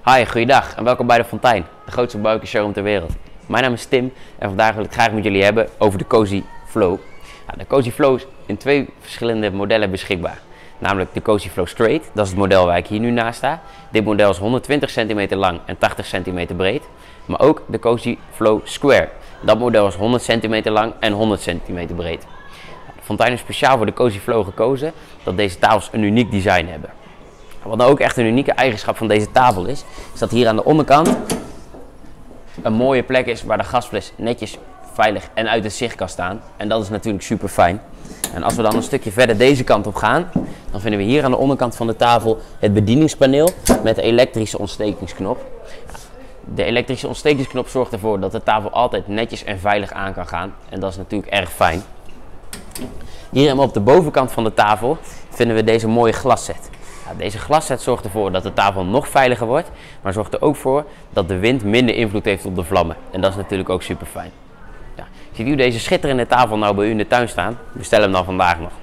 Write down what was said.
Hi, goeiedag en welkom bij de Fontein, de grootste barbecue showroom ter wereld. Mijn naam is Tim en vandaag wil ik graag met jullie hebben over de Cozy Flow. De Cozy Flow is in twee verschillende modellen beschikbaar. Namelijk de Cozy Flow Straight, dat is het model waar ik hier nu naast sta. Dit model is 120 cm lang en 80 cm breed. Maar ook de Cozy Flow Square. Dat model is 100 cm lang en 100 cm breed. De Fontein is speciaal voor de Cozy Flow gekozen dat deze tafels een uniek design hebben. Wat nou ook echt een unieke eigenschap van deze tafel is dat hier aan de onderkant een mooie plek is waar de gasfles netjes, veilig en uit het zicht kan staan. En dat is natuurlijk super fijn. En als we dan een stukje verder deze kant op gaan, dan vinden we hier aan de onderkant van de tafel het bedieningspaneel met de elektrische ontstekingsknop. De elektrische ontstekingsknop zorgt ervoor dat de tafel altijd netjes en veilig aan kan gaan. En dat is natuurlijk erg fijn. Hier helemaal op de bovenkant van de tafel vinden we deze mooie glasset. Deze glasset zorgt ervoor dat de tafel nog veiliger wordt, maar zorgt er ook voor dat de wind minder invloed heeft op de vlammen. En dat is natuurlijk ook super fijn. Ziet u deze schitterende tafel nou bij u in de tuin staan? Bestel hem dan vandaag nog.